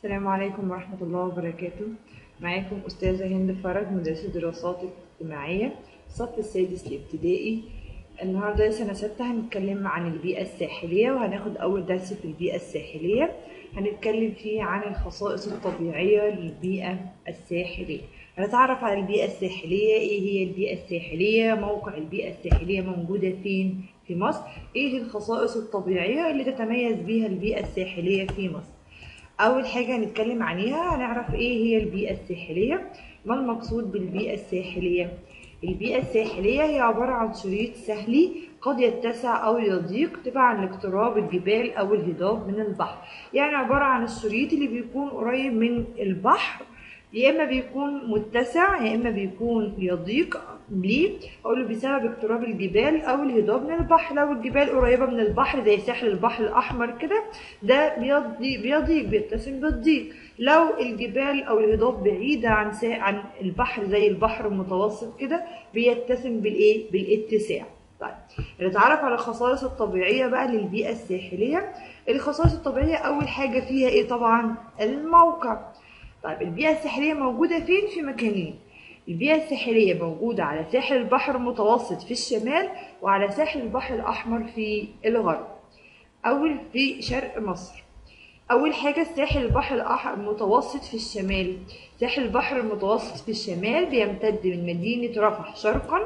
السلام عليكم ورحمة الله وبركاته. معاكم أستاذة هند فرج، مدرسة دراسات اجتماعية الصف السادس الابتدائي. النهاردة سنة 6 هنتكلم عن البيئة الساحلية، وهناخد أول درس في البيئة الساحلية هنتكلم فيه عن الخصائص الطبيعية للبيئة الساحلية. هنتعرف على البيئة الساحلية، ايه هي البيئة الساحلية، موقع البيئة الساحلية موجودة فين في مصر، ايه الخصائص الطبيعية اللي تتميز بيها البيئة الساحلية في مصر. أول حاجة هنتكلم عنيها هنعرف إيه هي البيئة الساحلية. ما المقصود بالبيئة الساحلية؟ البيئة الساحلية هي عبارة عن شريط سهلي قد يتسع أو يضيق تبعا لاقتراب الجبال أو الهضاب من البحر. يعني عبارة عن الشريط اللي بيكون قريب من البحر، يا إما بيكون متسع يا إما بيكون يضيق. ليه؟ أقوله بسبب اقتراب الجبال أو الهضاب من البحر. لو الجبال قريبة من البحر زي ساحل البحر الأحمر كده، ده بيضيق بيتسم بالضيق. لو الجبال أو الهضاب بعيدة عن البحر زي البحر المتوسط كده، بيتسم بالإيه؟ بالاتساع. طيب، نتعرف على الخصائص الطبيعية بقى للبيئة الساحلية. الخصائص الطبيعية أول حاجة فيها إيه؟ طبعا الموقع. طيب، البيئة الساحلية موجودة فين؟ في مكانين. البيئة الساحلية موجودة على ساحل البحر المتوسط في الشمال، وعلى ساحل البحر الأحمر في الغرب، أو في شرق مصر. أول حاجة ساحل البحر المتوسط في الشمال. ساحل البحر المتوسط في الشمال بيمتد من مدينة رفح شرقا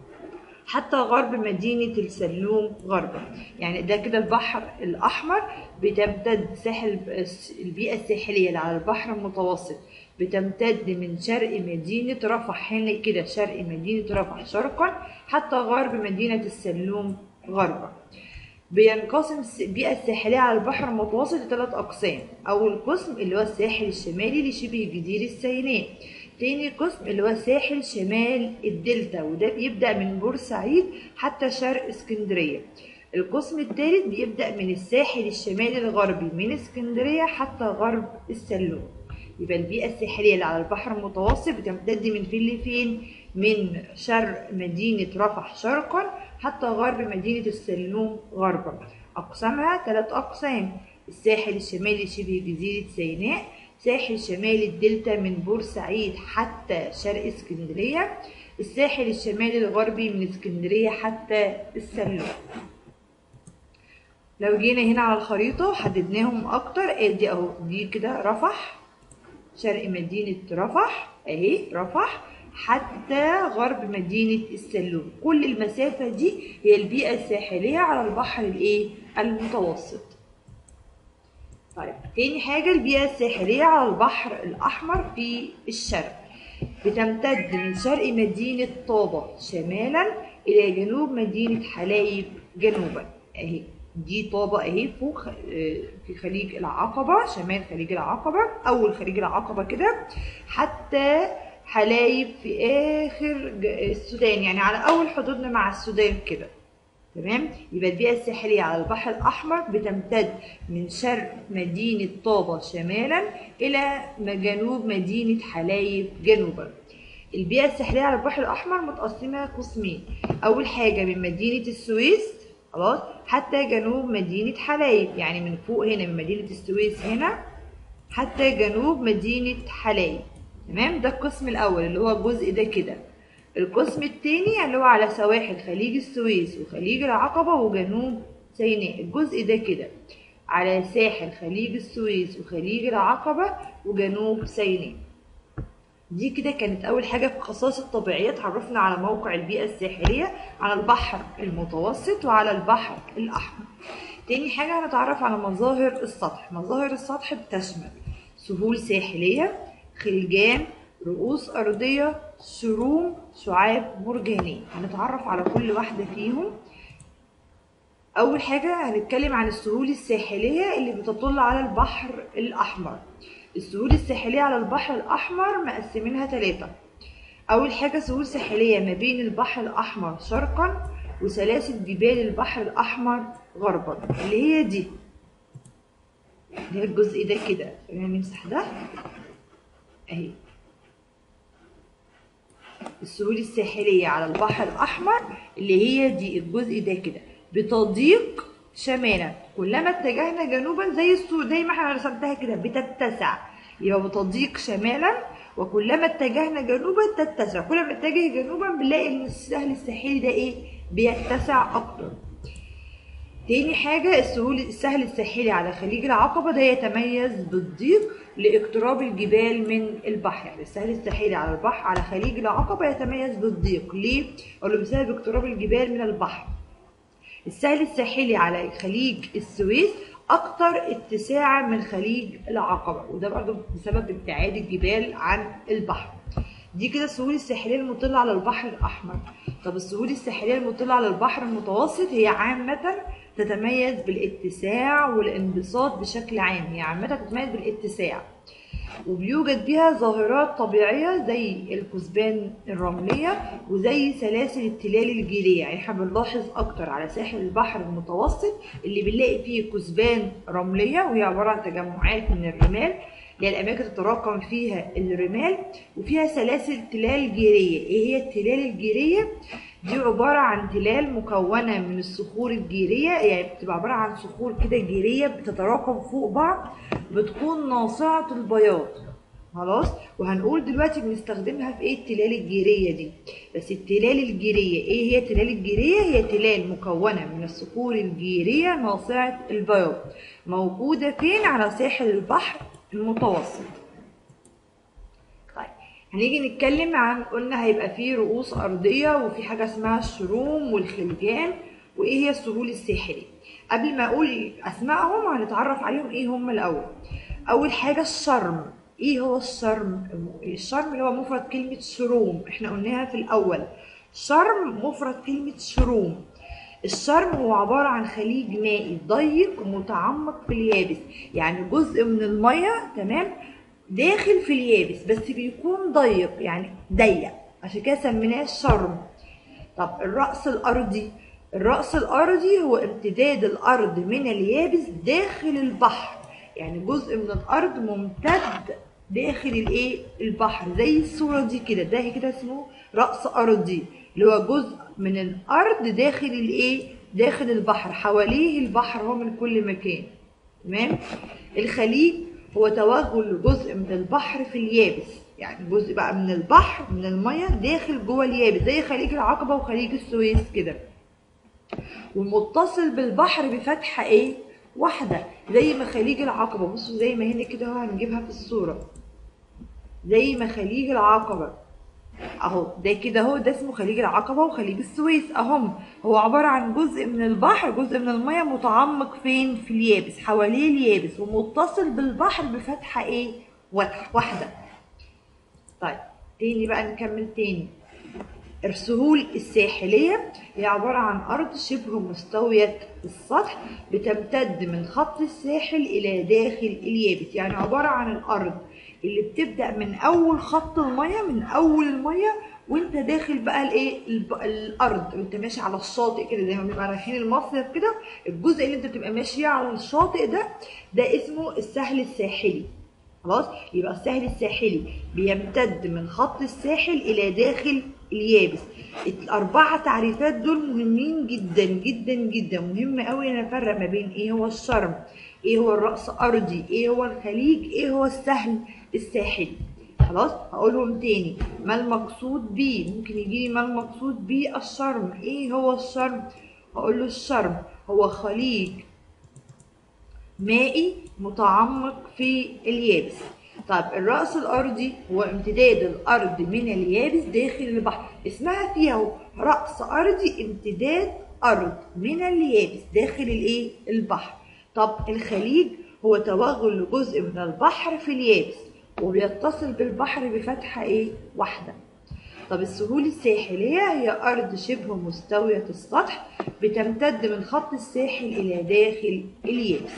حتى غرب مدينة السلوم غربا. يعني ده كده البحر الأحمر بتمتد البيئة الساحلية اللي على البحر المتوسط بتمتد من شرق مدينة رفح، هنا كده شرق مدينة رفح شرقا حتى غرب مدينة السلوم غربا. بينقسم البيئة الساحلية على البحر المتوسط لثلاث أقسام. أول قسم اللي هو الساحل الشمالي لشبه جزيرة سيناء. تاني قسم اللي هو ساحل شمال الدلتا، وده بيبدأ من بورسعيد حتى شرق اسكندرية. القسم الثالث بيبدأ من الساحل الشمالي الغربي من اسكندرية حتى غرب السلوم. يبقى البيئة الساحلية اللي على البحر المتوسط بتمتد من فين لفين؟ من شرق مدينة رفح شرقا حتى غرب مدينة السلوم غربا. أقسامها 3 أقسام: الساحل الشمالي شبه جزيرة سيناء، ساحل شمال الدلتا من بورسعيد حتى شرق اسكندرية، الساحل الشمالي الغربي من اسكندرية حتى السلوم. لو جينا هنا على الخريطة حددناهم أكتر، ادي أهو، دي كده رفح، شرق مدينة رفح اهي رفح حتى غرب مدينة السلوم. كل المسافة دي هي البيئة الساحلية على البحر الايه؟ المتوسط. طيب، تاني حاجة البيئة الساحلية على البحر الأحمر في الشرق. بتمتد من شرق مدينة طابة شمالا إلى جنوب مدينة حلايب جنوبا. اهي دي طابة اهي فوق في خليج العقبة، شمال خليج العقبة، أول خليج العقبة كده، حتى حلايب في آخر السودان، يعني على أول حدودنا مع السودان كده. تمام؟ يبقى البيئة الساحلية على البحر الأحمر بتمتد من شرق مدينة طابة شمالا إلى جنوب مدينة حلايب جنوبا. البيئة الساحلية على البحر الأحمر متقسمة قسمين. أول حاجة من مدينة السويس خلاص حتى جنوب مدينة حلايب، يعني من فوق هنا من مدينة السويس هنا حتى جنوب مدينة حلايب. تمام؟ ده القسم الأول اللي هو الجزء ده كده. القسم التاني اللي هو على سواحل خليج السويس وخليج العقبة وجنوب سيناء، الجزء ده كده على ساحل خليج السويس وخليج العقبة وجنوب سيناء. دي كده كانت أول حاجة في الخصائص الطبيعية، اتعرفنا على موقع البيئة الساحلية على البحر المتوسط وعلى البحر الأحمر. تاني حاجة هنتعرف على مظاهر السطح. مظاهر السطح بتشمل سهول ساحلية، خلجان، رؤوس أرضية، شروم، شعاب مرجانية. هنتعرف على كل واحدة فيهم. أول حاجة هنتكلم عن السهول الساحلية اللي بتطل على البحر الأحمر. السهول الساحلية على البحر الأحمر مقسمينها 3. أول حاجة سهول ساحلية ما بين البحر الأحمر شرقا وسلاسل جبال البحر الأحمر غربا، اللي هي دي الجزء ده كده. خلينا نمسح ده اهي. السهول الساحلية على البحر الأحمر اللي هي دي الجزء ده كده بتضيق شمالا. كلما اتجهنا جنوبا زي ما احنا رسمتها كده بتتسع، يبقى بتضيق شمالا، وكلما اتجهنا جنوبا تتسع. كل ما اتجه جنوبا بنلاقي ان السهل الساحلي ده ايه؟ بيتسع اكتر. تاني حاجة السهل الساحلي على خليج العقبة ده يتميز بالضيق لاقتراب الجبال من البحر. يعني السهل الساحلي على البحر على خليج العقبة يتميز بالضيق. ليه؟ أقول له بسبب اقتراب الجبال من البحر. السهل الساحلي على خليج السويس أكتر اتساعا من خليج العقبة، وده برضه بسبب ابتعاد الجبال عن البحر. دي كده السهول الساحلية المطلة على البحر الأحمر. طب السهول الساحلية المطلة على البحر المتوسط هي عامة تتميز بالاتساع والانبساط بشكل عام، هي عامة تتميز بالاتساع، وبيوجد بها ظاهرات طبيعية زي الكثبان الرملية وزي سلاسل التلال الجيرية. يعني احنا بنلاحظ أكتر على ساحل البحر المتوسط اللي بنلاقي فيه كثبان رملية، وهي عبارة عن تجمعات من الرمال، اللي هي الأماكن تتراكم فيها الرمال، وفيها سلاسل تلال جيرية. إيه هي التلال الجيرية؟ دي عبارة عن تلال مكونة من الصخور الجيرية، يعني بتبقى عبارة عن صخور كده جيرية بتتراكم فوق بعض، بتكون ناصعة البياض. خلاص، وهنقول دلوقتي بنستخدمها في ايه التلال الجيرية دي. بس التلال الجيرية ايه هي التلال الجيرية؟ هي تلال مكونة من الصخور الجيرية ناصعة البياض، موجودة فين؟ على ساحل البحر المتوسط. هنيجي نتكلم عن، قلنا هيبقى فيه رؤوس أرضية وفي حاجة اسمها الشروم والخلجان، وإيه هي السهول الساحلية. قبل ما أقول أسمائهم هنتعرف عليهم إيه هم الأول. أول حاجة الشرم. إيه هو الشرم؟ الشرم اللي هو مفرد كلمة شروم، إحنا قلناها في الأول. شرم مفرد كلمة شروم. الشرم هو عبارة عن خليج مائي ضيق متعمق في اليابس، يعني جزء من المية تمام داخل في اليابس بس بيكون ضيق، يعني ضيق، عشان كده سميناه الشرم. طب الرأس الأرضي. الرأس الأرضي هو امتداد الأرض من اليابس داخل البحر، يعني جزء من الأرض ممتد داخل الايه؟ البحر، زي الصورة دي كده، ده كده اسمه رأس أرضي، اللي هو جزء من الأرض داخل الايه؟ داخل البحر، حواليه البحر هو من كل مكان. تمام. الخليج هو توغل جزء من البحر في اليابس، يعني جزء بقى من البحر من المية داخل جوه اليابس، زي خليج العقبة وخليج السويس كده، ومتصل بالبحر بفتحة ايه؟ واحدة، زي ما خليج العقبة. بصوا زي ما هنا كده اهو، هنجيبها في الصورة، زي ما خليج العقبة اهو، ده كده اهو، ده اسمه خليج العقبة وخليج السويس اهم. هو عبارة عن جزء من البحر، جزء من المية متعمق فين؟ في اليابس، حواليه اليابس، ومتصل بالبحر بفتحة ايه؟ واحدة. طيب تاني بقى، نكمل تاني. السهول الساحلية هي عبارة عن أرض شبه مستوية السطح بتمتد من خط الساحل إلى داخل اليابس، يعني عبارة عن الأرض اللي بتبدأ من أول خط المية، من أول المية وانت داخل بقى الايه؟ الأرض، وانت ماشي على الشاطئ كده، زي ما بنبقى رايحين المصيف كده، الجزء اللي انت بتبقى ماشي على الشاطئ ده اسمه السهل الساحلي. خلاص، يبقى السهل الساحلي بيمتد من خط الساحل إلى داخل اليابس. الأربعة تعريفات دول مهمين جدا جدا جدا، مهم قوي ان نفرق ما بين ايه هو الشرم، ايه هو الرأس أرضي، ايه هو الخليج، ايه هو السهل الساحلي. خلاص، هقولهم تاني. ما المقصود بيه؟ ممكن يجيلي ما المقصود بيه الشرم. ايه هو الشرم؟ هقول له الشرم هو خليج مائي متعمق في اليابس. طيب الرأس الأرضي هو امتداد الأرض من اليابس داخل البحر، اسمها فيها رأس أرضي، امتداد أرض من اليابس داخل الايه؟ البحر. طب الخليج هو توغل جزء من البحر في اليابس وبيتصل بالبحر بفتحة ايه؟ واحدة. طب السهول الساحلية هي أرض شبه مستوية السطح بتمتد من خط الساحل إلى داخل اليابس.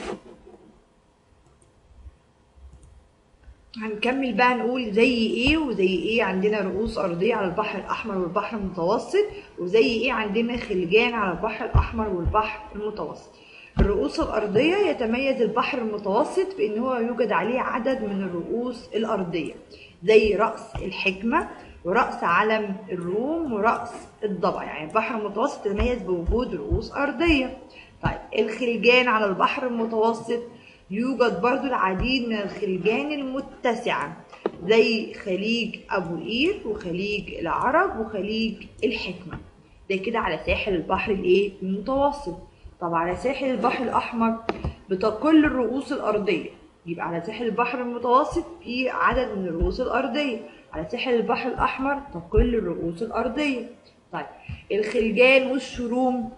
هنكمل بقى نقول زي ايه وزي ايه. عندنا رؤوس أرضية على البحر الأحمر والبحر المتوسط، وزي ايه عندنا خلجان على البحر الأحمر والبحر المتوسط. الرؤوس الأرضية يتميز البحر المتوسط بأن هو يوجد عليه عدد من الرؤوس الأرضية، زي رأس الحكمة ورأس علم الروم ورأس الضبع. يعني البحر المتوسط يتميز بوجود رؤوس أرضية. طيب الخلجان على البحر المتوسط يوجد برضو العديد من الخلجان المتسعة زي خليج أبو قير وخليج العرب وخليج الحكمة، ده كده على ساحل البحر المتوسط. طب على ساحل البحر الأحمر بتقل الرؤوس الأرضية، يبقى على ساحل البحر المتوسط في عدد من الرؤوس الأرضية، على ساحل البحر الأحمر تقل الرؤوس الأرضية. طيب الخلجان والشروم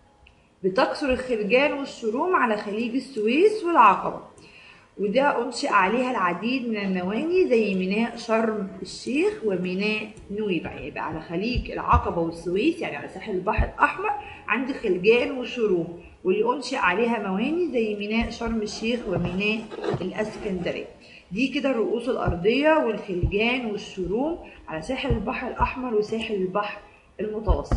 بتكثر الخلجان والشروم على خليج السويس والعقبة، وده أنشئ عليها العديد من المواني زي ميناء شرم الشيخ وميناء نويبع. يبقى على خليج العقبة والسويس يعني على ساحل البحر الأحمر عندي خلجان وشروم، واللي أنشئ عليها مواني زي ميناء شرم الشيخ وميناء الإسكندرية. دي كده الرؤوس الأرضية والخلجان والشروم على ساحل البحر الأحمر وساحل البحر المتوسط.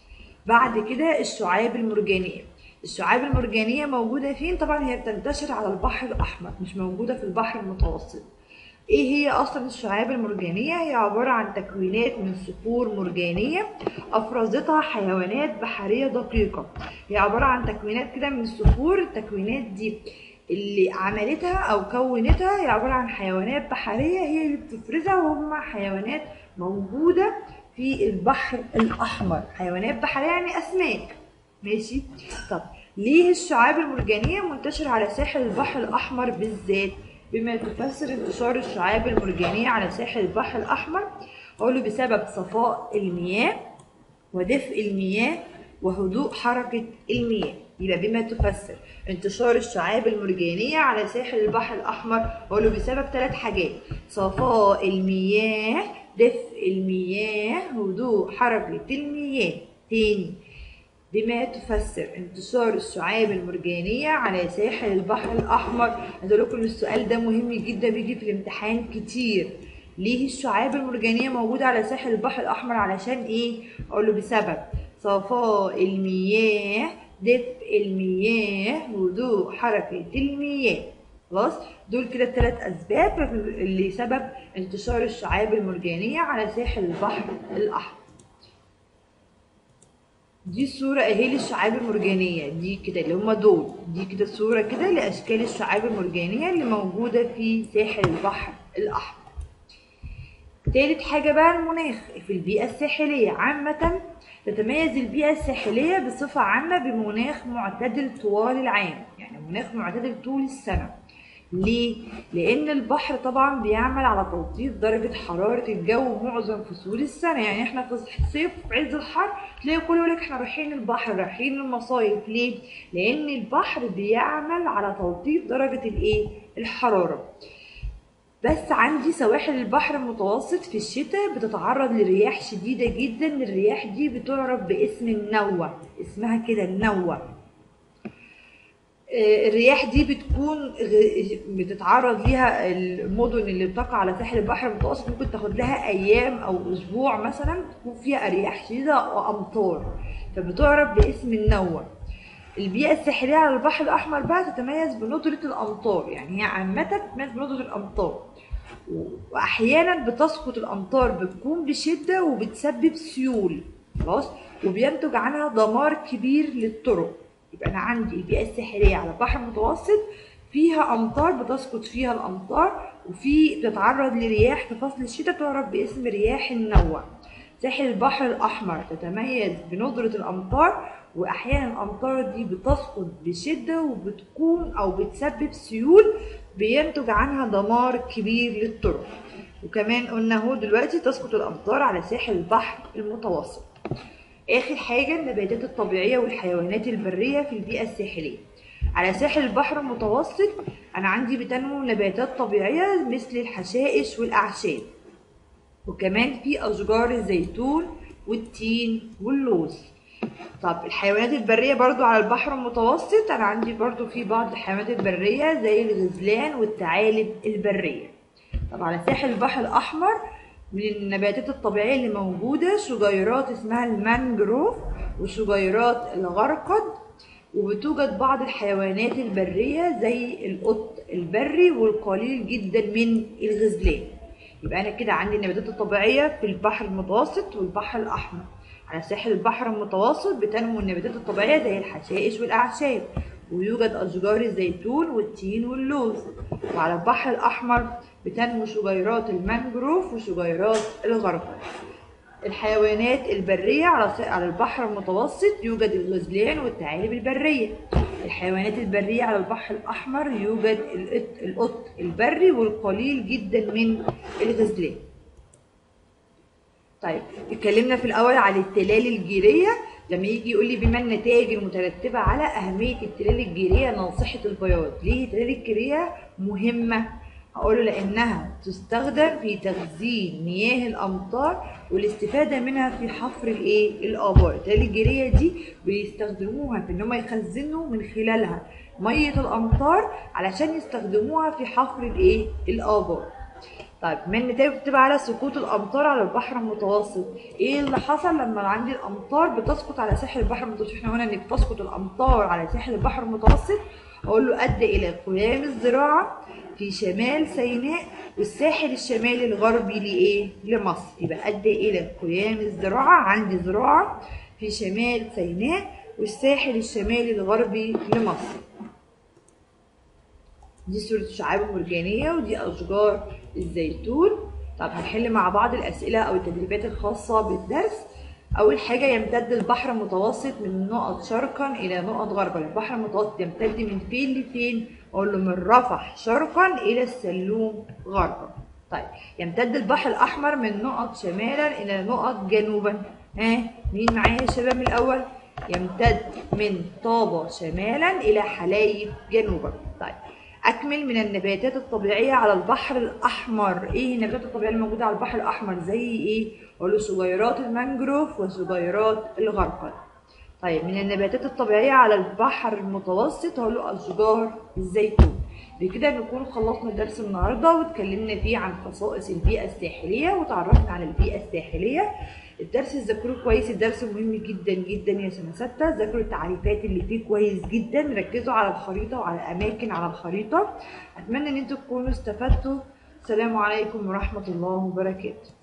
بعد كده الشعاب المرجانية. الشعاب المرجانية موجودة فين؟ طبعا هي بتنتشر على البحر الأحمر، مش موجودة في البحر المتوسط. ايه هي اصلا الشعاب المرجانية؟ هي عبارة عن تكوينات من صخور مرجانية افرزتها حيوانات بحرية دقيقة. هي عبارة عن تكوينات كده من الصخور، التكوينات دي اللي عملتها او كونتها هي عبارة عن حيوانات بحرية هي اللي بتفرزها، وهم حيوانات موجودة في البحر الأحمر، حيوانات بحرية يعني أسماك. ماشي. طب ليه الشعاب المرجانية منتشرة على ساحل البحر الأحمر بالذات؟ بما تفسر انتشار الشعاب المرجانية على ساحل البحر الأحمر، أقوله بسبب صفاء المياه ودفء المياه وهدوء حركة المياه. يبقى بما تفسر انتشار الشعاب المرجانية على ساحل البحر الأحمر، أقوله بسبب 3 حاجات: صفاء المياه، دفء المياه، هدوء حركة المياه. تاني، بما تفسر انتشار الشعاب المرجانية على ساحل البحر الأحمر. عايز أقول لكم السؤال ده مهم جدا، بيجي في الامتحان كتير. ليه الشعاب المرجانية موجودة على ساحل البحر الأحمر؟ علشان إيه؟ أقول له بسبب صفاء المياه، دفء المياه، هدوء حركة المياه. خلاص، دول كده 3 أسباب اللي سبب انتشار الشعاب المرجانية على ساحل البحر الأحمر. دي صورة اهي للشعاب المرجانية، دي كده اللي هما دول، دي كده صورة كده لأشكال الشعاب المرجانية اللي موجودة في ساحل البحر الأحمر. تالت حاجة بقى المناخ في البيئة الساحلية. عامة تتميز البيئة الساحلية بصفة عامة بمناخ معتدل طوال العام، يعني مناخ معتدل طول السنة. ليه؟ لأن البحر طبعا بيعمل على توطيد درجة حرارة الجو معظم فصول السنة. يعني احنا في الصيف في عز الحر تلاقي كله يقولك احنا رايحين البحر، رايحين المصايف. ليه؟ لأن البحر بيعمل على توطيد درجة الحرارة. بس عندي سواحل البحر المتوسط في الشتاء بتتعرض لرياح شديدة جدا، الرياح دي بتعرف باسم النوة، اسمها كده النوة. الرياح دي بتكون بتتعرض ليها المدن اللي بتقع على ساحل البحر المتوسط، ممكن تاخد لها ايام او اسبوع مثلا تكون فيها رياح شديده وامطار، فبتعرف باسم النوة. البيئه الساحليه على البحر الاحمر بقى تتميز بندره الامطار، يعني هي عامه تتميز بندره الامطار، واحيانا بتسقط الامطار بتكون بشده وبتسبب سيول. خلاص، وبينتج عنها دمار كبير للطرق. يبقى انا عندي البيئه الساحليه على البحر المتوسط فيها امطار بتسقط فيها الامطار، وفي بتتعرض لرياح في فصل الشتاء تعرف باسم رياح النوة. ساحل البحر الاحمر تتميز بندره الامطار، واحيانا الامطار دي بتسقط بشده وبتكون او بتسبب سيول بينتج عنها دمار كبير للطرق. وكمان قلنا اهو دلوقتي تسقط الامطار على ساحل البحر المتوسط. اخر حاجه النباتات الطبيعيه والحيوانات البريه في البيئه الساحليه. على ساحل البحر المتوسط انا عندي بتنمو نباتات طبيعيه مثل الحشائش والاعشاب، وكمان في اشجار الزيتون والتين واللوز. طب الحيوانات البريه برضو على البحر المتوسط انا عندي برضو في بعض الحيوانات البريه زي الغزلان والثعالب البريه. طب على ساحل البحر الاحمر من النباتات الطبيعيه اللي موجوده شجيرات اسمها المانجروف وشجيرات الغرقد، وبتوجد بعض الحيوانات البريه زي القط البري والقليل جدا من الغزلان. يبقى انا كده عندي النباتات الطبيعيه في البحر المتوسط والبحر الاحمر، على ساحل البحر المتوسط بتنمو النباتات الطبيعية زي الحشائش والأعشاب، ويوجد أشجار الزيتون والتين واللوز. وعلى البحر الأحمر بتنمو شجيرات المانجروف وشجيرات الغرقل. الحيوانات البرية على البحر المتوسط يوجد الغزلان والثعالب البرية. الحيوانات البرية على البحر الأحمر يوجد القط البري والقليل جدا من الغزلان. طيب اتكلمنا في الأول على التلال الجيرية. لما يجي يقول لي بما النتائج المترتبة على أهمية التلال الجيرية ناصحة البياض، ليه التلال الجيرية مهمة؟ هقوله لأنها تستخدم في تخزين مياه الأمطار والاستفادة منها في حفر الآبار. التلال الجيرية دي بيستخدموها في إن هم يخزنوا من خلالها مية الأمطار علشان يستخدموها في حفر الآبار. طيب من النتائج بتبقى على سقوط الامطار على البحر المتوسط. ايه اللي حصل لما عندي الامطار بتسقط على ساحل البحر المتوسط؟ احنا قلنا ان بتسقط الامطار على ساحل البحر المتوسط، اقول له ادى الى قيام الزراعه في شمال سيناء والساحل الشمالي الغربي لمصر. يبقى ادى الى قيام الزراعه، عندي زراعه في شمال سيناء والساحل الشمالي الغربي لمصر. دي صورة الشعاب المرجانية ودي أشجار الزيتون. طب هنحل مع بعض الأسئلة أو التدريبات الخاصة بالدرس. أول حاجة، يمتد البحر المتوسط من نقط شرقا إلى نقط غربا. البحر المتوسط يمتد من فين لفين؟ أقول له من رفح شرقا إلى السلوم غربا. طيب يمتد البحر الأحمر من نقط شمالا إلى نقط جنوبا. مين معايا يا شباب من الأول؟ يمتد من طابة شمالا إلى حلايب جنوبا. طيب أكمل. من النباتات الطبيعية على البحر الأحمر. إيه النباتات الطبيعية الموجودة على البحر الأحمر؟ زي إيه؟ أقول له شجيرات المانجروف وشجيرات الغرقل. طيب من النباتات الطبيعية على البحر المتوسط هقول له أشجار الزيتون. بكده نكون خلصنا درس النهارده واتكلمنا فيه عن خصائص البيئة الساحلية وتعرفنا على البيئة الساحلية. الدرس ذاكروه كويس، الدرس مهم جدا جدا يا سنة 6. ذاكروا التعريفات اللي فيه كويس جدا، ركزوا على الخريطة وعلى الأماكن على الخريطة. أتمنى إن انتوا تكونوا استفدتوا. السلام عليكم ورحمة الله وبركاته.